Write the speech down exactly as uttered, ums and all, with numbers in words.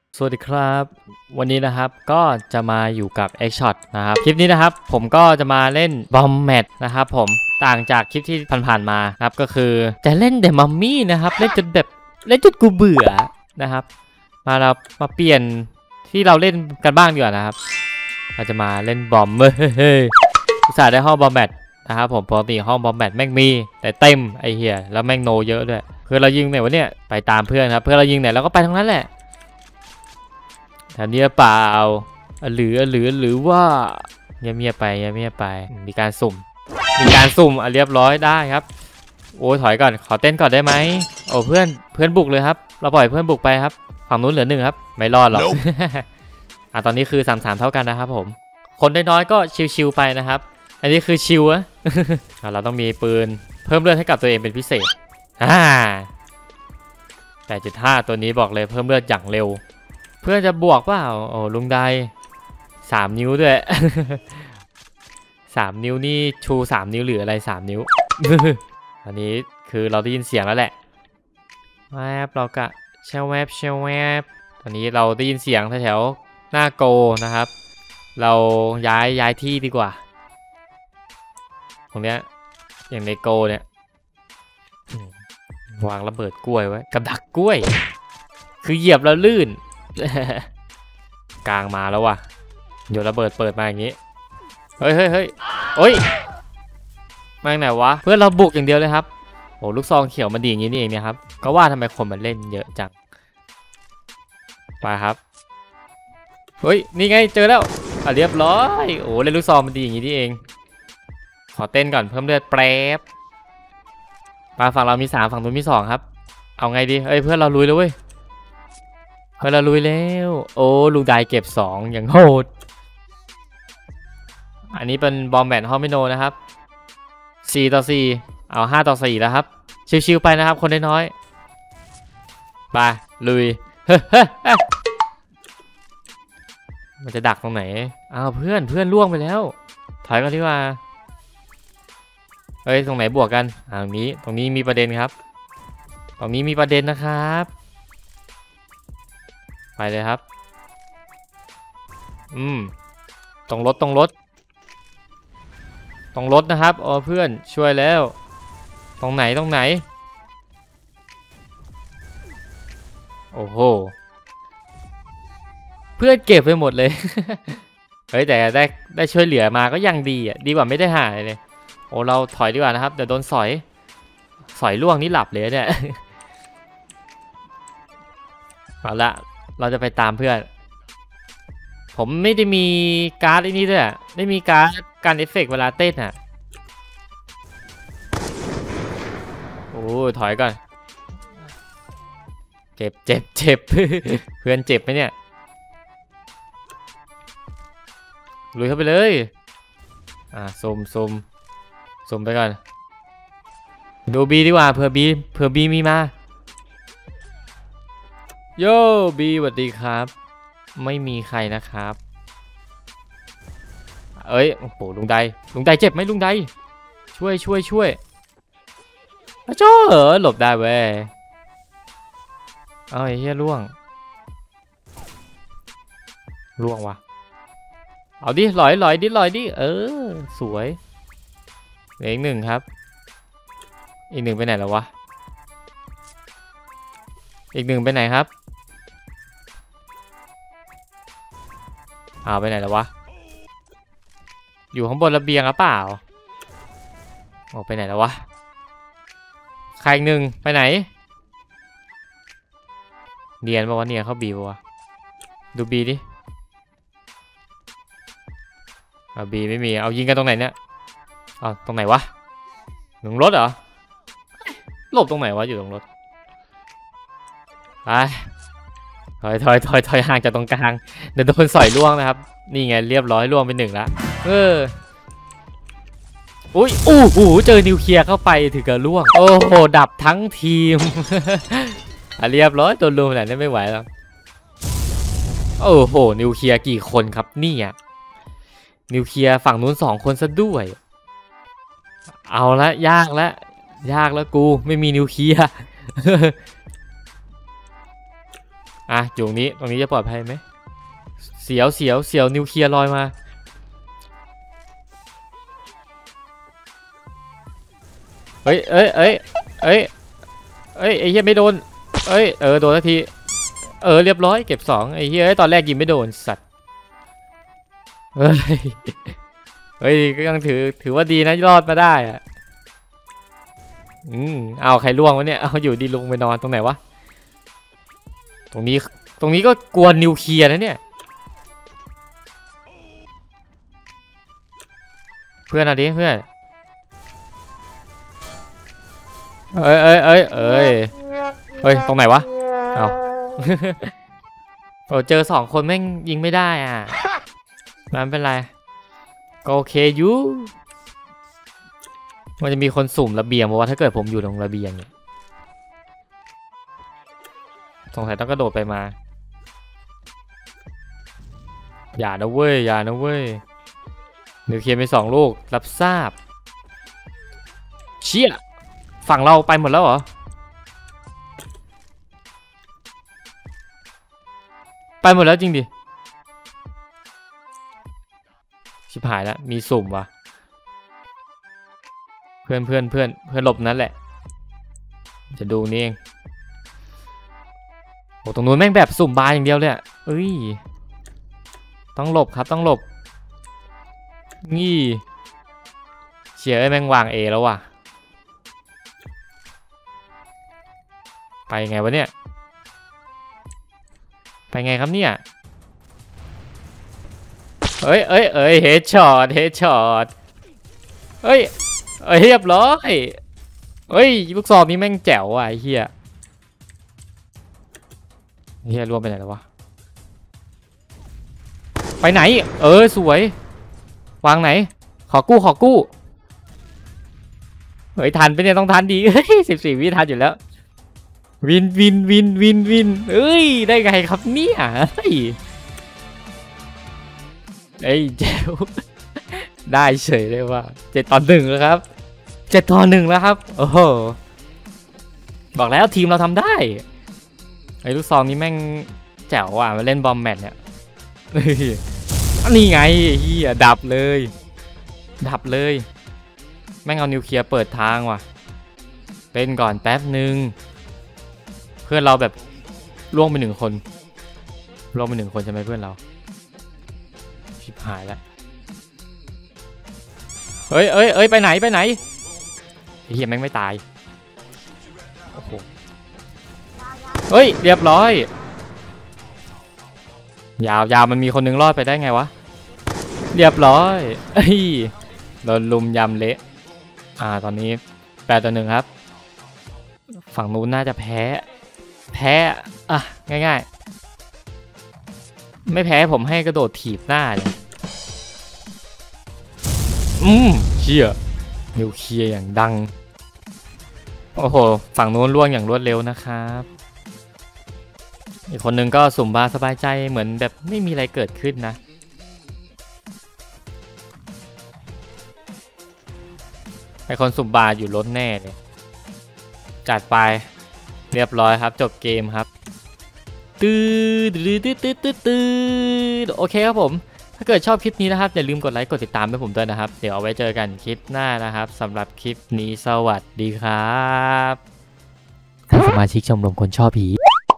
สวัสดีครับวันนี้นะครับก็จะมาอยู่กับ X Shot นะครับคลิปนี้นะครับผมก็จะมาเล่น Bomb Match นะครับผมต่างจากคลิปที่ผ่านๆมานะครับก็คือจะเล่นแต่มัมมี่นะครับเล่นจนแบบเล่นจนกูเบื่อนะครับมาเรามาเปลี่ยนที่เราเล่นกันบ้างดีกว่านะครับเราจะมาเล่นบอมเฮ้ยอุตส่าห์ได้ห้อง Bomb Match นะครับผมปกติห้อง Bomb Match แม่งมีแต่เต็มไอเหี้ยแล้วแม่งโนเยอะด้วยเพื่อนเรายิงไหนวะเนี่ยไปตามเพื่อนครับเพื่อนเรายิงไหนเราก็ไปทั้งนั้นแหละแถวนี้เปล่าหรือหรือหรือว่าเงียบๆไปเงียบๆไปมีการสุ่มมีการสุ่มอ่ะเรียบร้อยได้ครับโอ้ถอยก่อนขอเต้นก่อนได้ไหมโอ้เพื่อนเพื่อนบุกเลยครับเราปล่อยเพื่อนบุกไปครับฝั่งนู้นเหลือหนึ่งครับไม่รอดหรอก อ่ะตอนนี้คือสามสามเท่ากันนะครับผมคนน้อยๆก็ชิวๆไปนะครับอันนี้คือชิวอะ เราต้องมีปืนเพิ่มเลือดให้กับตัวเองเป็นพิเศษอ่าแปดจุดห้าตัวนี้บอกเลยเพิ่มเลือดอย่างเร็วเพื่อนจะบวกเปล่าโอ้ลุงได้สามนิ้วด้วย สามนิ้วนี่ชูสามนิ้วหรืออะไรสามนิ้ว อันนี้คือเราได้ยินเสียงแล้วแหละแวบเรากะเชลแวบเชลแวบตอนนี้เราได้ยินเสียงแถวๆหน้าโกนะครับเราย้ายย้ายที่ดีกว่าตรงเนี้ยอย่างในโกเนี่ยวางระเบิดกล้วยไว้กับดักกล้วยคือเหยียบแล้วลื่น กลางมาแล้วว่ะโยนระเบิดเปิดมาอย่างนี้เฮ้ยเฮ้ยเฮ้ยโอ้ยมาไหนวะเพื่อนเราบุกอย่างเดียวเลยครับโอ้ลูกซองเขียวมันดีอย่างนี้นี่เองเนี่ยครับก็ว่าทำไมคนมันเล่นเยอะจังไปครับเฮ้ยนี่ไงเจอแล้วอ่ะเรียบร้อยโอ้เล่นลูกซองมันดีอย่างนี้นี่เองขอเต้นก่อนเพิ่มเลือดแป๊บมาฝั่งเรามีสามฝั่งนู้นมีสองครับเอาไงดีเอ้ยเพื่อนเราลุยเลยเว้ยเพื่อนเราลุยแล้วโอ้ลูกได้เก็บสองอย่างโหดอันนี้เป็นบอมแบทฮอมิโนนะครับสี่ต่อสี่เอาห้าต่อสี่แล้วครับชิวๆไปนะครับคนน้อยๆไปลุย มันจะดักตรงไหนอ้าวเพื่อนเพื่อนล่วงไปแล้วถอยกันดีกว่าเอ้ยตรงไหนบวกกันอ่าตรงนี้ตรงนี้มีประเด็นครับตรงนี้มีประเด็นนะครับไปเลยครับอืมตรงรถตรงรถตรงรถนะครับอ๋อเพื่อนช่วยแล้วตรงไหนตรงไหนโอ้โหเพื่อนเก็บไปหมดเลย เฮ้ยแต่ได้ได้ช่วยเหลือมาก็ยังดีอ่ะดีกว่าไม่ได้หายเลยโอ้เราถอยดีกว่านะครับเดี๋ยวโดนสอยสอยล่วงนี่หลับเลยเนี่ย เอาละเราจะไปตามเพื่อนผมไม่ได้มีการ์ดไอ้นี้ด้วยไม่มีการ์ดการเอฟเฟกต์เวลาเต้นอ่ะโอ้ถอยก่อนเจ็บเจ็บเจ็บ เพื่อนเจ็บไหมเนี่ยลุยเข้าไปเลยอ่าซูมซูมซูมไปก่อนดูบีดีกว่าเผื่อบีเผื่อบีมีมาโย่บีสวัสดีครับไม่มีใครนะครับเอ้ยโอ้โหลุงไดลุงไดเจ็บไหมลุงไดช่วยช่วยช่วยอ้าวจ้าเออหลบได้เว้ยเอาไอ้เหี้ยล่วงล่วงวะเอาดิลอยลอยดิลอยดิเออสวยเหลืออีกหนึ่งครับอีกหนึ่งไปไหนแล้ววะอีกหนึ่งไปไหนครับอ้าวไปไหนแล้ววะอยู่ข้างบนระเบียงหรือเปล่าออกไปไหนแล้ววะใครอีกหนึ่งไปไหนเนียนป่าวะเนียนเข้าบีป่าวะดูบีดิเอาบีไม่มีเอายิงกันตรงไหนเนี่ยเอาตรงไหนวะหนึ่งรถเหรอหลบตรงไหนวะอยู่ตรงรถไปถอยถอยถอยถอยห่างจากตรงกลางเดี๋ยวโดนสอยล่วงนะครับนี่ไงเรียบร้อยล่วงไปหนึ่งละเอออุ้ยอู้หูเจอนิวเคลียร์เข้าไปถึงกับล่วงโอ้โหดับทั้งทีม อ่ะเรียบร้อยตัวรวมขนาดนี้ไม่ไหวแล้วโอ้โหนิวเคลียร์กี่คนครับนี่อ่ะนิวเคลียร์ฝั่งนู้นสองคนซะด้วยเอาละยากละยากแล้วกูไม่มีนิวเคลียร์อ่ะอยู่ตรงนี้ตรงนี้จะปลอดภัยไหมเสียวเสียวเสียวนิวเคลียร์ลอยมาเฮ้ยเอ้ยเอ้ยเอ้ยเอ้ยไอ้เหี้ยไม่โดนเอ้ยเออโดนทันทีเออเรียบร้อยเก็บสองไอ้เหี้ยตอนแรกยิงไม่โดนสัตว์เฮ้ยเฮ้ยก็ยังถือถือว่าดีนะรอดมาได้อะอืมเอาใครล่วงวะเนี่ยเอาอยู่ดีลงไปนอนตรงไหนวะตรงนี้ตรงนี้ก็กวนนิวเคลียร์นะเนี่ยเพื่อนอะไรเพื่อนเอ้ยเอ้ยเอ้ยเอ้ยเฮ้ยตรงไหนวะเอาโอ้เจอสองคนแม่งยิงไม่ได้อ่ะมันเป็นไรก็โอเคอยู่มันจะมีคนสุ่มระเบียงเพราะว่าถ้าเกิดผมอยู่ตรงระเบียงเนี่ยสงสัยต้องกระโดดไปมาอย่านะเว้ยอย่านะเว้ยนิวเคลียร์ไปสองลูกรับทราบเชี่ยฝั่งเราไปหมดแล้วเหรอไปหมดแล้วจริงดิชิบหายแล้วมีสุ่มวะเพื่อนเพื่อนเพื่อนเพื่อนหลบนั่นแหละจะดูนี่เองโอ้ตรงนู้นแม่งแบบสุ่มบาร์อย่างเดียวเลยอ่ะเอ้ยต้องหลบครับต้องหลบนี่เชียร์แม่งวางเอแล้วว่ะไปไงวะเนี่ยไปไงครับเนี่ยเอ้ยเอ้ยเอ้ยเฮดช็อตเฮดช็อตเอ้ยเอ้ยเรียบร้อยเฮ้ยลูกซองนี้แม่งแจ๋วอ่ะไอ้เฮียเฮียรวมไปไหนแล้ววะไปไหนเออสวยวางไหนขอกู้ขอกู้เฮ้ยทันไปเนี่ยต้องทันดีเฮ้ยสิบสี่วิทันอยู่แล้ววินวินวินวินวินเอ้ยได้ไงครับเนี่ยเฮ้ยเอ้ยเจ๋วได้เฉยเลยว่าเจ็ดต่อหนึ่งแล้วครับเจ็ดต่อหนึ่งแล้วครับโอ้โหบอกแล้วทีมเราทำได้ไอ้ลูกซองนี้แม่งแจ๋วอ่ะมาเล่นบอมแมทเนี่ยนี่ไงเฮียดับเลยดับเลยแม่งเอานิวเคลียร์เปิดทางว่ะเล่นก่อนแป๊บหนึ่งเพื่อนเราแบบล่วงไปหนึ่งคนล่วงไปหนึ่งคนใช่ไหมเพื่อนเราชิบหายแล้วเฮ้ยเอ้ยเอ้ยไปไหนไปไหนเฮียแม่งไม่ตายโอ้โหเฮ้ยเรียบร้อยยาวยาวมันมีคนนึงรอดไปได้ไงวะเรียบร้อยเฮ้ยโดนลุมยำเละอ่าตอนนี้แปดต่อหนึ่งครับฝั่งนู้นน่าจะแพ้แพ้อ่ะง่ายๆไม่แพ้ผมให้กระโดดถีบหน้าเลยอืมเชี่ยนิวเคลียร์อย่างดังโอ้โหฝั่งนู้นล่วงอย่างรวดเร็วนะครับอีกคนนึงก็สุ่มบาสบายใจเหมือนแบบไม่มีอะไรเกิดขึ้นนะไอคนสุ่มบาอยู่ล้นแน่เลยจัดไปเรียบร้อยครับจบเกมครับตื้อตื้อตื้อตื้อตื้อตื้อโอเคครับผมถ้าเกิดชอบคลิปนี้นะครับอย่าลืมกดไลค์กดติดตามให้ผมด้วยนะครับเดี๋ยวเอาไว้เจอกันคลิปหน้านะครับสำหรับคลิปนี้สวัสดีครับสมาชิกชมรมคนชอบผี